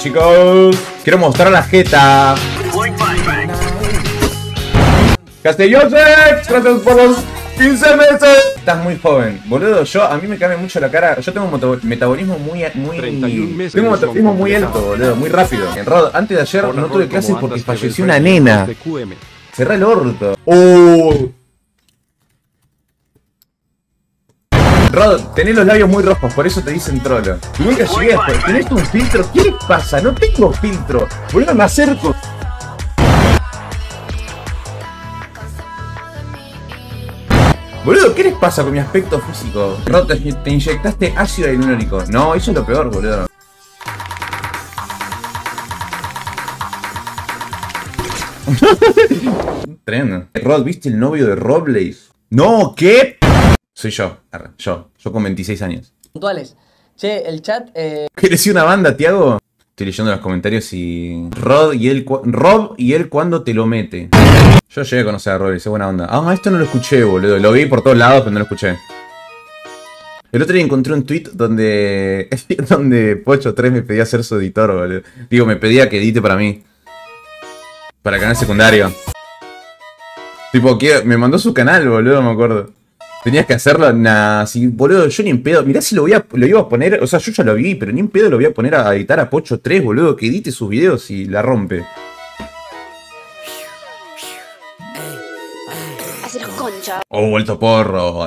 chicos. Quiero mostrar la jeta. Castellosek, gracias por los 15 meses. Estás muy joven, boludo. A mí me cambia mucho la cara. Yo tengo un metabolismo muy tengo un metabolismo muy alto, boludo, muy rápido. En Rod, antes de ayer no tuve clases porque falleció una nena. Cerrá el orto. Rod, tenés los labios muy rojos, por eso te dicen trolo. Nunca llegué después. ¿Tenés un filtro? ¿Qué les pasa? No tengo filtro. Boludo, me acerco. Boludo, ¿qué les pasa con mi aspecto físico? Rod, te inyectaste ácido hialurónico. No, eso es lo peor, boludo. Tremendo. Rod, ¿viste el novio de Robles? No, ¿qué? Soy yo con 26 años. Puntuales. Che, el chat... ¿Querés una banda, Tiago? Estoy leyendo los comentarios y... Rob y él cuando te lo mete. Yo llegué a conocer a Rob y es buena onda. Ah, esto no lo escuché, boludo. Lo vi por todos lados, pero no lo escuché. El otro día encontré un tweet donde... donde Pocho 3 me pedía ser su editor, boludo. Digo, me pedía que edite para mí. Para el canal secundario. Tipo, me mandó su canal, boludo, me acuerdo. Tenías que hacerlo, nah, si, boludo, yo ni en pedo. Mirá si lo iba a poner, o sea, yo ya lo vi, pero ni en pedo lo voy a poner a editar a Pocho 3, boludo, que edite sus videos y la rompe. Hacer concha. Oh, vuelto porro.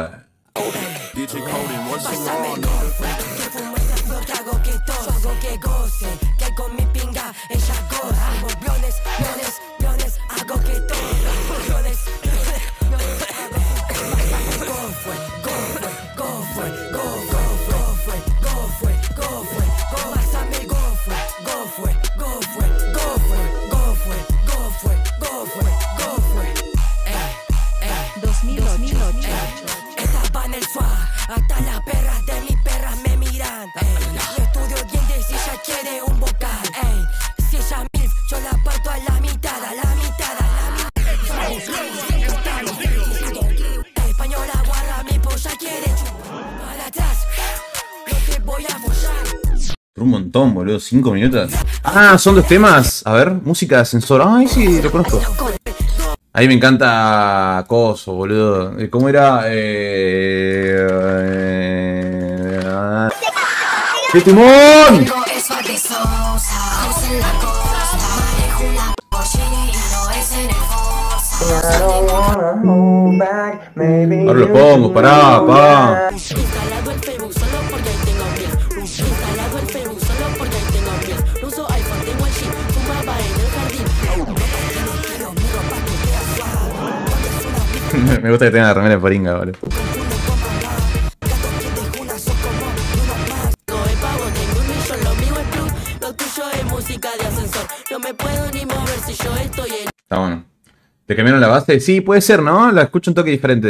Hasta las perras de mis perras me miran. Yo estudio dientes y ella quiere un vocal. Si ella milf, yo la parto a la mitad, a la mitad, a la mitad. Española guarda, mi polla quiere para atrás. No te voy a follar. Un montón, boludo, 5 minutos. Ah, son 2 temas. A ver, música de ascensor. Ay, sí, lo conozco. Ahí me encanta Coso, boludo. ¿Cómo era? ¡Qué timón! Ahora lo pongo, pará, pa. Me gusta que tenga la remera de poringa, boludo. Está bueno. ¿Te cambiaron la base? Sí, puede ser, ¿no? La escucho un toque diferente.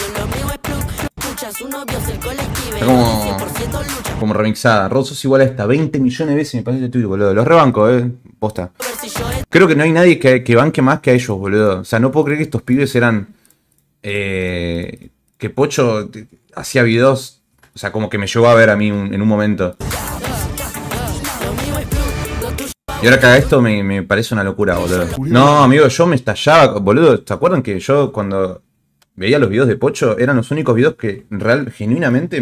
Está como remixada. Rosos igual a esta 20 millones de veces me parece el tuyo, boludo. Los rebanco, posta. Creo que no hay nadie que banque más que a ellos, boludo. O sea, no puedo creer que estos pibes eran... que Pocho hacía videos, o sea, como que me llegó a ver a mí en un momento. Y ahora que haga esto me parece una locura, boludo. No, amigo, yo me estallaba, boludo. ¿Se acuerdan que yo cuando veía los videos de Pocho eran los únicos videos que genuinamente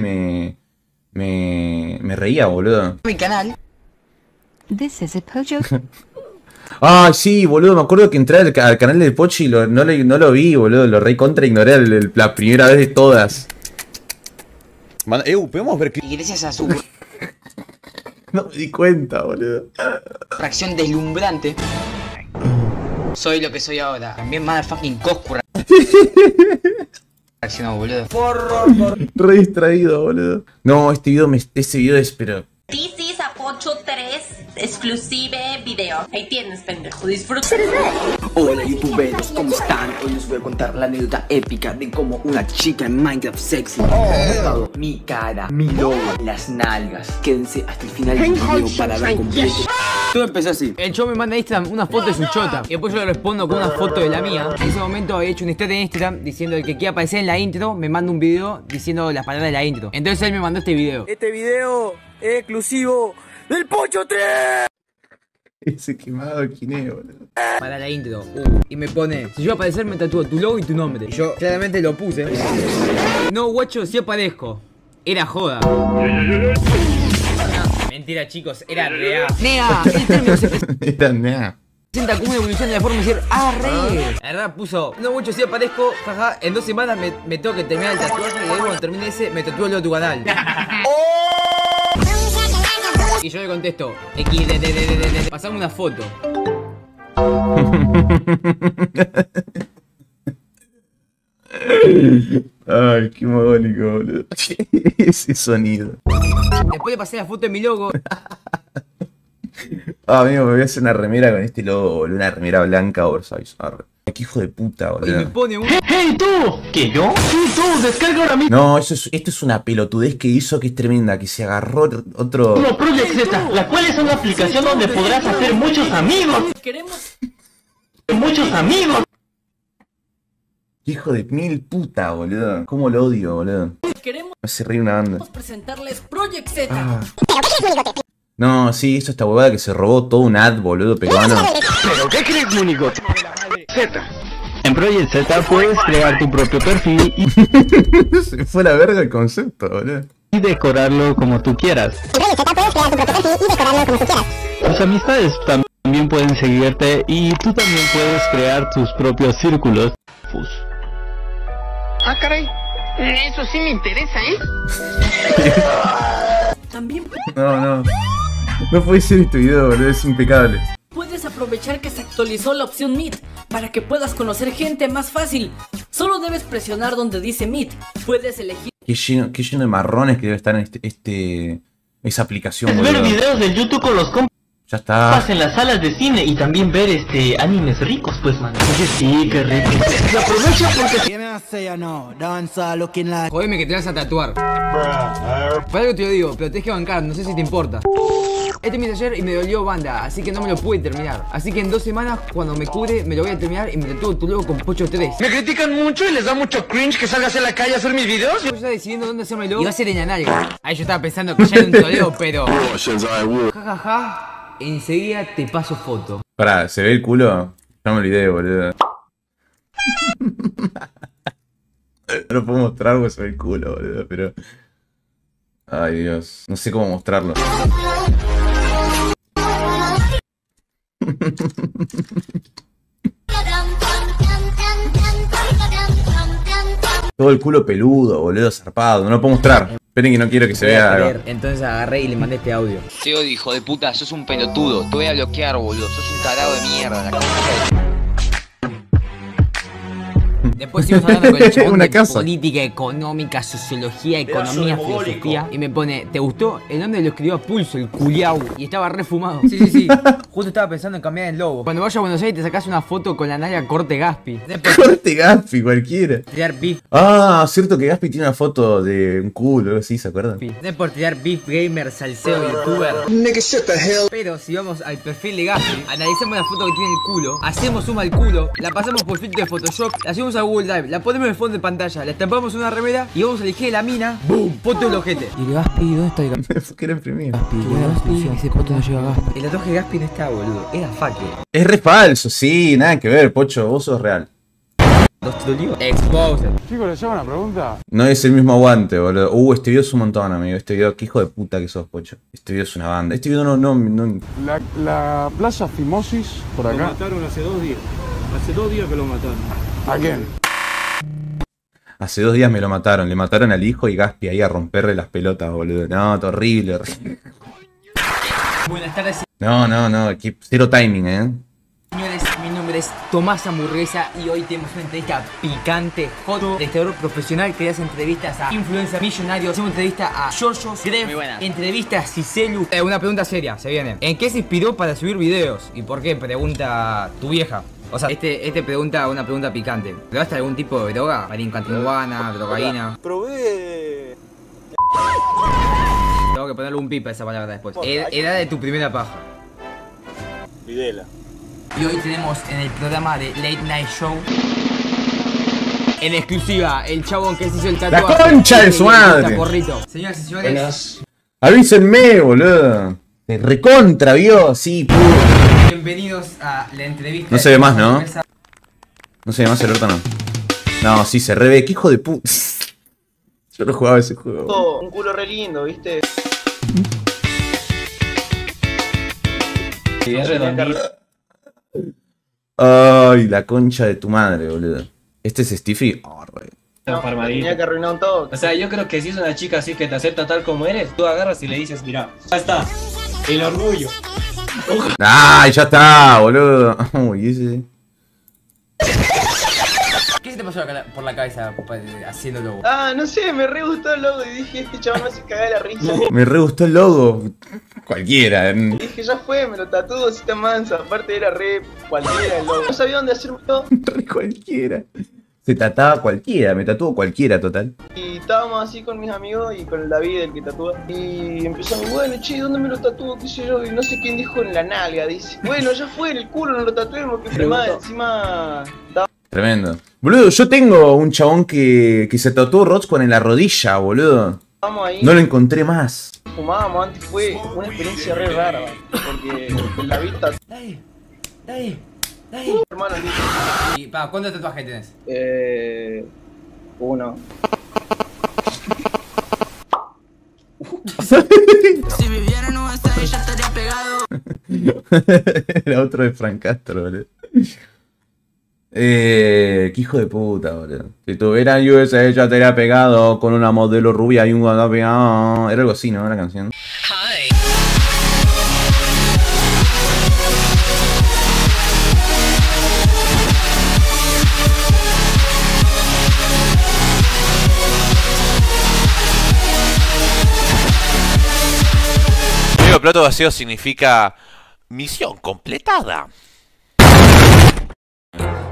me reía, boludo? Mi canal. This is a Pocho. Ah, sí, boludo, me acuerdo que entré al canal de Pocho y no lo vi, boludo. Lo re contra ignoré la primera vez de todas. Podemos ver que... Y gracias a su No me di cuenta, boludo. reacción deslumbrante, soy lo que soy ahora. También motherfucking Coscu reaccionó, boludo. Re distraído, boludo. No, ese video es, pero... This is a Pocho 3 exclusive video. Ahí tienes, pendejo. Disfruta. Hola youtuberos, ¿cómo están? Hoy les voy a contar la anécdota épica de cómo una chica en Minecraft sexy ha dibujado mi cara, mi logo, las nalgas. Quédense hasta el final del video para ver completo. Todo empezó así. El show me manda a Instagram una foto de su chota y después yo le respondo con una foto de la mía. En ese momento había hecho un story en Instagram diciendo el que quiera aparecer en la intro me manda un video diciendo las palabras de la intro. Entonces él me mandó este video. Este video es exclusivo del Pocho 3. Ese quemado, ¿quién es, boludo? Para la intro. Y me pone, si yo aparecer me tatúo tu logo y tu nombre. Y yo claramente lo puse. No, guacho, sí aparezco. Era joda. Mentira, chicos, era real. Nea, el término se Era nada. presenta como una evolución de la forma de decir, arre. La verdad puso, no, guacho, sí aparezco, jaja, en 2 semanas me tengo que terminar el tatuaje y luego cuando termine ese me tatúo lo de tu canal. Y yo le contesto, pasame una foto. Ay, qué mogólico, boludo. Ese sonido. Después le pasé la foto de mi logo. Ah, amigo, me voy a hacer una remera con este logo, boludo. Una remera blanca oversize. Arre. Qué hijo de puta, Y me boludo. pone un... ¡Hey tú! ¿Qué yo? Sí, tú, descarga ahora mismo No, esto es una pelotudez que hizo que es tremenda. Que se agarró otro... Project Z, la cual es una aplicación donde podrás hacer muchos amigos. Queremos Muchos amigos. Hijo de mil puta, boludo. Cómo lo odio, boludo. queremos Me hace reír una banda. presentarles Project Z. Ah. No, sí, eso esta huevada que se robó todo un ad, boludo, peruano. ¿Pero qué crees, Munigot? Z. En Project Z puedes crear tu propio perfil Se fue a la verga el concepto, boludo. y decorarlo como tú quieras. Tus amistades también pueden seguirte y tú también puedes crear tus propios círculos. Ah, caray. Eso sí me interesa, ¿eh? También No. No puede ser este video, boludo, es impecable. puedes aprovechar que se actualizó la opción Meet para que puedas conocer gente más fácil. Solo debes presionar donde dice Meet. Puedes elegir Qué lleno de marrones que debe estar en esa aplicación, Ver boludo. videos de YouTube con los compas Ya está. en las salas de cine y también ver animes ricos, pues, man. Sí, qué rico. Y aprovecha porque Jodeme que te vas a tatuar. Para algo te lo digo, pero tenés que bancar, no sé si te importa. Este me ayer y me dolió banda, así que no me lo pude terminar. Así que en 2 semanas, cuando me cure, me lo voy a terminar y me tatúo tu logo con Pocho 3. Me critican mucho y les da mucho cringe que salgas a la calle a hacer mis videos. Yo estaba decidiendo dónde hacerme el logo y va a ser en la nalga. Ahí yo estaba pensando que ya era un Toledo, pero... Jajaja, enseguida te paso foto. Pará, ¿se ve el culo? Ya me olvidé, boludo. No lo puedo mostrar porque se ve el culo, boludo, pero... Ay, Dios. No sé cómo mostrarlo. Todo el culo peludo, boludo, zarpado. No lo puedo mostrar. Esperen que no quiero que se vea. Entonces agarré y le mandé este audio. Te odio, hijo de puta, sos un pelotudo. Te voy a bloquear, boludo. Sos un tarado de mierda. La concha de... Después seguimos hablando con el chabón Una de casa. política, económica, sociología, economía, filosofía. Y me pone, ¿te gustó? El nombre lo escribió a pulso, el culiao. Y estaba refumado. Sí. Justo estaba pensando en cambiar el logo. Cuando vayas a Buenos Aires te sacás una foto con la nalga corte Gaspi. Después Corte Gaspi, cualquiera. tirar beef. Ah, cierto que Gaspi tiene una foto de un culo, algo así, ¿se acuerdan? Después tirar beef, gamer, salseo, youtuber. Pero si vamos al perfil de Gaspi, analizamos la foto que tiene el culo, hacemos suma al culo, la pasamos por filtro de Photoshop, la subimos a Google Drive, la ponemos en el fondo de pantalla, le estampamos una remera y vamos a elegir la mina. ¡Boom! Foto del ojete. Y el Gaspi, ¿dónde está el Gaspi? ¿Qué era imprimir? Ese foto no llega a Gaspi. El tatuaje de Gaspi no está, boludo. Era fucking. Es re falso, sí, nada que ver, Pocho, vos sos real. ¿Los trolió? Exposed. No es el mismo aguante, boludo. Este video es un montón, amigo. Este video, qué hijo de puta que sos, Pocho. Este video es una banda. Este video no... La plaza Fimosis, por acá. Lo mataron hace 2 días. Hace 2 días que lo mataron. ¿A quién? Hace 2 días me lo mataron. Le mataron al hijo y Gaspi ahí a romperle las pelotas, boludo. No, horrible. Buenas tardes, No. Cero timing, señores. Mi nombre es Tomás Hamburguesa y hoy tenemos una entrevista picante, hot, restaurador profesional que hace entrevistas a influencers millonarios. Hacemos entrevista a Giorgios Gref, entrevista a Cicelu. Una pregunta seria, se viene. ¿En qué se inspiró para subir videos? ¿Y por qué? Pregunta tu vieja. O sea, este pregunta una pregunta picante. ¿Probaste algún tipo de droga? Marihuana, drogaína. Probé. Tengo que ponerle un pip a esa palabra después. Edad de tu primera paja. Videla. Y hoy tenemos en el programa de Late Night Show en exclusiva el chabón que se hizo el tatuaje. ¡La concha de su madre! Señoras y señores, Avísenme, boludo. Recontra, vio, sí, puto. Bienvenidos a la entrevista. No se ve más, ¿no? No se ve más el orto, no. No, sí, se revé. ¿Qué hijo de puta? Yo no jugaba ese juego. Un culo re lindo, ¿viste? Sí, es redondito. Ay, la concha de tu madre, boludo. ¿Este es Stiffy? Oh, re. Tenía que arruinar un todo. O sea, yo creo que si es una chica así que te acepta tal como eres, tú agarras y le dices, mira, ya está, el orgullo. ¡Ay, ya está, boludo! Uy, ese... ¿Qué se te pasó por la cabeza haciendo logo? Ah, no sé, me re gustó el logo y dije, este chaval me hace cagar la risa. Me re gustó el logo. Cualquiera. Dije, ya fue, me lo tatuó, si está mansa. Aparte era re cualquiera el logo. No sabía dónde hacerlo. Re cualquiera. Se tatuaba cualquiera, me tatuó cualquiera, total. Y estábamos así con mis amigos y con el David, el que tatúa. Y empezamos, bueno, che, ¿dónde me lo tatúo? ¿Qué sé yo? Y no sé quién dijo en la nalga, dice. Bueno, ya fue, en el culo no lo tatuemos, que fue encima... Tremendo. Boludo, yo tengo un chabón que se tatuó Rotzko en la rodilla, boludo. Ahí. No lo encontré más. Fumábamos antes, fue una experiencia re rara, porque el David tatuó. Hermano, ¿Y para cuántos tatuajes tenés? Uno. Si viviera en USA ya estaría pegado. Era otro de Frank Castro, boludo. Qué hijo de puta, boludo. Si tuviera USA ya estaría pegado con una modelo rubia y un guardado pegado. Era algo así, ¿no? La canción. Plato vacío significa misión completada.